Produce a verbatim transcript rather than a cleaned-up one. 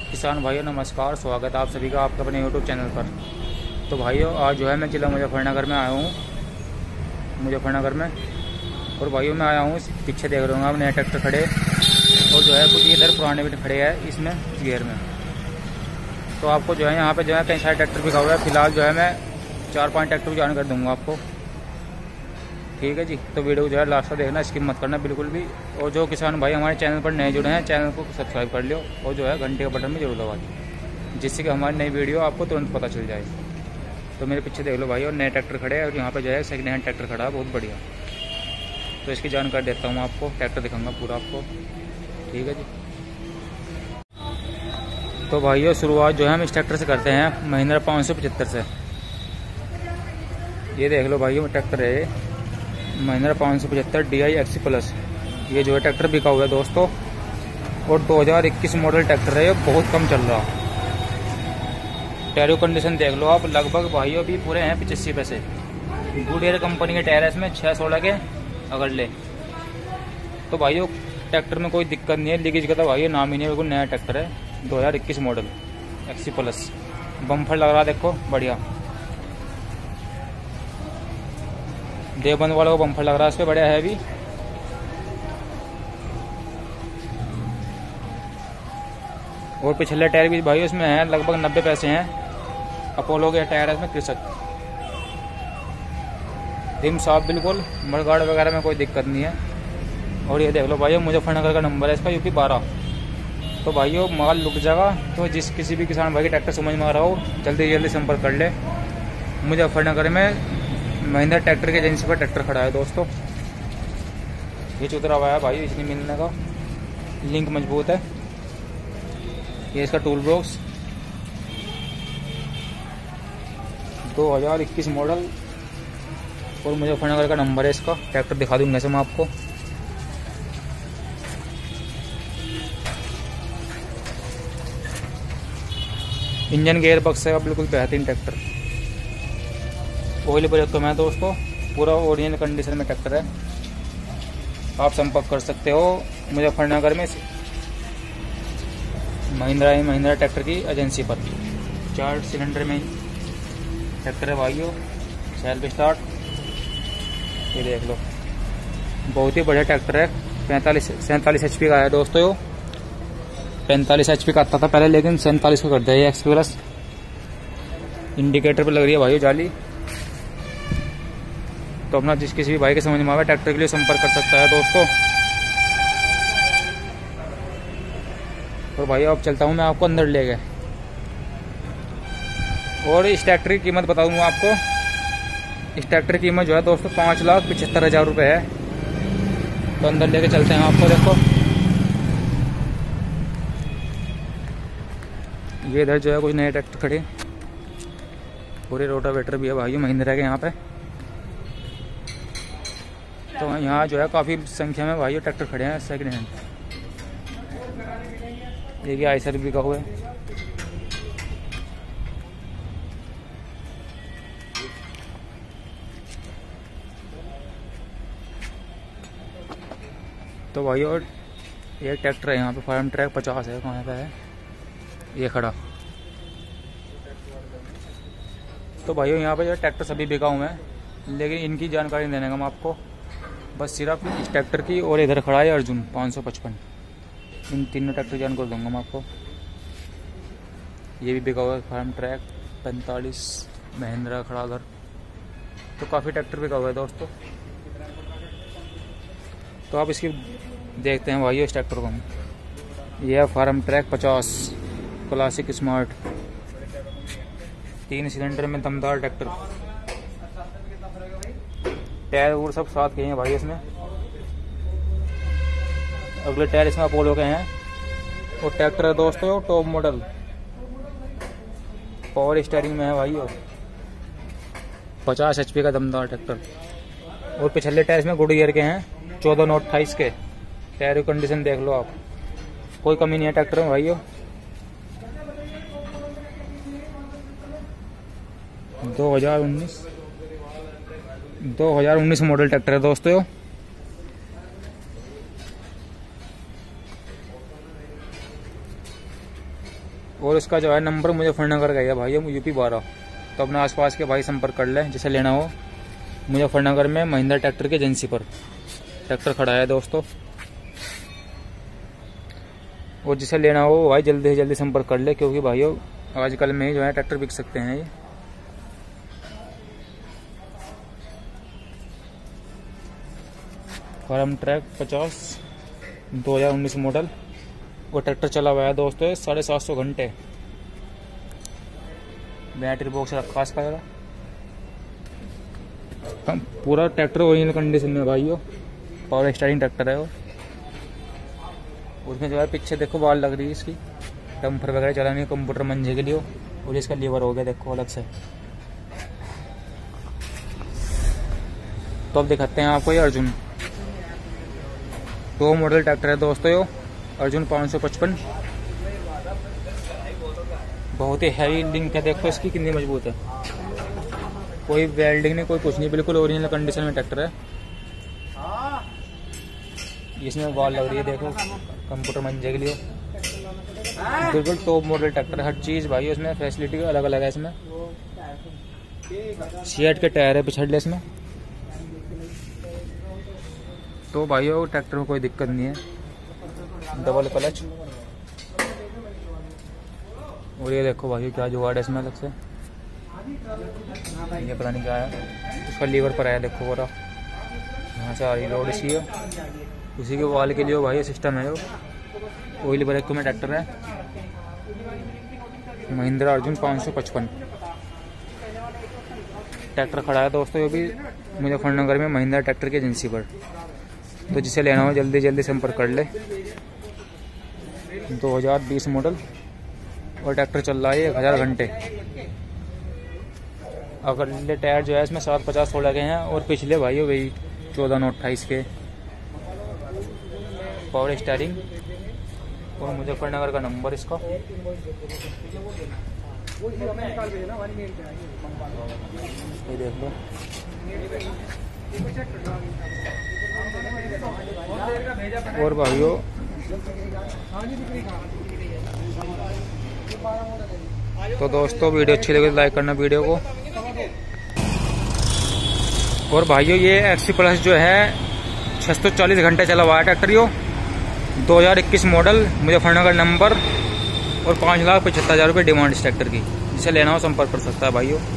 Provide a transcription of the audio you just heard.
किसान भाइयों नमस्कार, स्वागत है आप सभी का आपके अपने यूट्यूब चैनल पर। तो भाइयों आज जो है मैं जिला मुजफ्फरनगर में आया हूँ मुजफ्फरनगर में और भाइयों मैं आया हूँ पीछे देख रहे होंगे आप नए ट्रैक्टर खड़े और जो है कुछ इधर पुराने भी खड़े हैं इसमें इस गियर में। तो आपको जो है यहाँ पे जो है कई सारे ट्रैक्टर बिका हुआ है। फिलहाल जो है मैं चार पाँच ट्रैक्टर की जानकारी दूँगा आपको, ठीक है जी। तो वीडियो जो है लास्ट तक देखना, स्किप मत करना बिल्कुल भी। और जो किसान भाई हमारे चैनल पर नए जुड़े हैं चैनल को सब्सक्राइब कर लियो और जो है घंटे के बटन में जरूर दबा दो, जिससे कि हमारी नई वीडियो आपको तुरंत पता चल जाए। तो मेरे पीछे देख लो भाई और नए ट्रैक्टर खड़े हैं और यहाँ पर जो है सेकंड हैंड ट्रैक्टर खड़ा है बहुत बढ़िया। तो इसकी जानकारी देता हूँ आपको, ट्रैक्टर दिखाऊंगा पूरा आपको, ठीक है जी। तो भाइयों शुरुआत जो है हम इस ट्रैक्टर से करते हैं महिंद्रा पाँच सौ पचहत्तर से। ये देख लो भाइयों ट्रैक्टर है महिंद्रा पाँच सौ पचहत्तर डी आई एक्सी प्लस। ये जो है ट्रैक्टर बिका हुआ है दोस्तों और दो हज़ार इक्कीस मॉडल ट्रैक्टर है। ये बहुत कम चल रहा। टायर कंडीशन देख लो आप, लगभग भाइयों भी पूरे हैं पचासी पैसे। गुडियर कंपनी के टायर है इसमें, छः सोलह के अगर ले। तो भाइयों ट्रैक्टर में कोई दिक्कत नहीं है, लीकेज का तो भाइयों नाम ही नहीं है, बिल्कुल नया ट्रैक्टर है दो हज़ार इक्कीस मॉडल एक्सी प्लस। बम्फर लग रहा देखो बढ़िया, देवबंद वाला को बम्फर लग रहा है इस पर, बढ़िया है भी। और पिछले टायर भी भाई इसमें है लगभग नब्बे पैसे हैं। अपोलो के टायर है इसमें कृषक। रिम साफ बिल्कुल, मड़गाड़ वगैरह में कोई दिक्कत नहीं है। और ये देख लो भाइयों मुजफ्फरनगर का नंबर है इसका, यूपी बारह। तो भाइयों माल लुक जाएगा, तो जिस किसी भी किसान भाई के ट्रैक्टर समझ में आ रहा हो जल्दी जल्दी संपर्क कर ले। मुजफ्फरनगर में महिंद्रा ट्रैक्टर की एजेंसी पर ट्रैक्टर खड़ा है दोस्तों। ये चुतरा हुआ है भाई, इसलिए मिलने का लिंक मजबूत है। ये इसका टूल बॉक्स दो हज़ार इक्कीस मॉडल और मुजफ्फरनगर का नंबर है इसका। ट्रैक्टर दिखा दूंगा मैं आपको। इंजन गेयर बक्स है बिल्कुल बेहतरीन ट्रैक्टर। ऑयल ब्रेक तो मैं दोस्तों पूरा ओरिजिनल कंडीशन में ट्रैक्टर है। आप संपर्क कर सकते हो मुजफ्फरनगर में महिंद्रा ही महिंद्रा ट्रैक्टर की एजेंसी पर। चार सिलेंडर में ट्रैक्टर है भाइयों, सेल्फ स्टार्ट। ये देख लो बहुत ही बढ़िया ट्रैक्टर है। पैंतालीस सैंतालीस एच पी का है दोस्तों। पैंतालीस एच पी का आता था पहले, लेकिन सैंतालीस को कर दिया ये एक्स प्लस। इंडिकेटर पर लग रही है भाइयों जाली। तो अपना जिस किसी भी भाई के समझ में आवे ट्रैक्टर के लिए संपर्क कर सकता है दोस्तों। और भाई अब चलता हूँ मैं आपको अंदर ले गए और इस ट्रैक्टर की कीमत बता दूंगा आपको। इस ट्रैक्टर की कीमत जो है दोस्तों पाँच लाख पचहत्तर हज़ार रुपये है। तो अंदर लेके चलते हैं आपको। देखो ये इधर जो है कुछ नए ट्रैक्टर खड़े, पूरे रोटावेटर भी है भाई महिंद्रा के यहाँ पे। तो यहाँ जो है काफ़ी संख्या में भाई ट्रैक्टर खड़े हैं सेकंड हैंड। देखिए आइसर भी का हुआ है। तो भाई और ये ट्रैक्टर है यहाँ पे, फार्म ट्रैक पचास है, कहाँ पे है ये खड़ा। तो भाइयों यहाँ पे जो ट्रैक्टर सभी बिका हुए हैं, लेकिन इनकी जानकारी देने का मैं आपको बस सिर्फ इस ट्रैक्टर की। और इधर खड़ा है अर्जुन पाँच सौ पचपन। इन तीनों ट्रैक्टर की जानकारी दूंगा मैं आपको। ये भी बिका हुआ है फार्म ट्रैक पैंतालीस, महिंद्रा खड़ा घर। तो काफ़ी ट्रैक्टर बिका हुआ है दोस्तों। तो आप इसकी देखते हैं भाइयों इस ट्रैक्टर को हम। यह है फार्म ट्रैक पचास क्लासिक स्मार्ट, तीन सिलेंडर में दमदार ट्रैक्टर। टायर वूर सब साथ के हैं भाई इसमें। अगले टायर इसमें अपोलो के हैं। और ट्रैक्टर है दोस्तों टॉप मॉडल, पावर स्टीयरिंग में है भाई। और पचास एच पी का दमदार ट्रैक्टर। और पिछले टायर इसमें गुडियर के हैं, चौदह नौ अट्ठाईस के। टायर की कंडीशन देख लो आप, कोई कमी नहीं है ट्रैक्टर में भाइयों। दो हज़ार उन्नीस दो हज़ार उन्नीस मॉडल ट्रैक्टर है दोस्तों। और उसका जो है नंबर मुजफ्फरनगर का है भाई, यूपी बारह। तो अपने आसपास के भाई संपर्क कर लें जिसे लेना हो। मुजफ्फरनगर में महिंद्रा ट्रैक्टर की एजेंसी पर ट्रैक्टर खड़ा है दोस्तों, और जिसे लेना हो भाई जल्दी से जल्दी संपर्क कर ले, क्योंकि भाइयों आजकल में ही जो है ट्रैक्टर बिक सकते हैं ये। फार्म ट्रैक पचास दो हज़ार उन्नीस मॉडल, और ट्रैक्टर चला हुआ है दोस्तों साढ़े सात सौ घंटे। बैटरी बॉक्स रखा इसका जरा, पूरा ट्रैक्टर ओरिजिनल कंडीशन में भाइयों, पावर स्टारिंग ट्रैक्टर है वो। उसमें जो है पीछे देखो बाल लग रही है इसकी, डंपर वगैरह चलाने के कंप्यूटर मंजे के लिए, और इसका लीवर हो गया देखो अलग से। तो अब दिखाते हैं आपको ये अर्जुन दो मॉडल ट्रैक्टर है दोस्तों यो, अर्जुन पाँच सौ पचपन। बहुत ही हैवी लिंक है, देखो इसकी कितनी मजबूत है, कोई वेल्डिंग नहीं कोई कुछ नहीं, बिल्कुल ओरिजिनल कंडीशन में ट्रैक्टर है। इसमें वॉल लग रही है देखो कंप्यूटर मंजे के लिए, बिल्कुल टॉप मॉडल ट्रैक्टर है। हर चीज़ भाई इसमें फैसिलिटी अलग अलग है। इसमें सीएट के टायर है पिछड़ले इसमें। तो भाइयों ट्रैक्टर में कोई दिक्कत नहीं है, डबल क्लच। और ये देखो भाइयों क्या जुगाड़ है इसमें अलग से, ये पता नहीं क्या है, उसका लीवर पर आया देखो पूरा, यहाँ से आ रही रोड इसी है, उसी के वाल के लिए भाई सिस्टम है। वो ऑयल ब्रेक में ट्रैक्टर है, महिंद्रा अर्जुन पाँच सौ पचपन ट्रैक्टर खड़ा है दोस्तों। ये भी मुजफ्फरनगर में महिंद्रा ट्रैक्टर की एजेंसी पर। तो जिसे लेना हो जल्दी जल्दी संपर्क कर ले। दो हज़ार बीस मॉडल, और ट्रैक्टर चल रहा है एक हज़ार घंटे। अगले टायर जो है इसमें सात पचास सोलह के हैं, और पिछले भाई वही चौदह नौ अट्ठाईस के। पावर स्टीयरिंग, और मुजफ्फरनगर का नंबर इसका। ये देख लो। और भाइयों तो दोस्तों वीडियो अच्छी लगे तो लाइक करना वीडियो को। और भाइयों ये एक्सी प्लस जो है छह सौ चालीस घंटे चला हुआ है ट्रैक्टर यो, दो हज़ार इक्कीस मॉडल, मुजफ्फरनगर नंबर, और पाँच लाख पचहत्तर हज़ार रुपये डिमांड इस ट्रैक्टर की। जिसे लेना हो संपर्क कर सकता है भाइयों।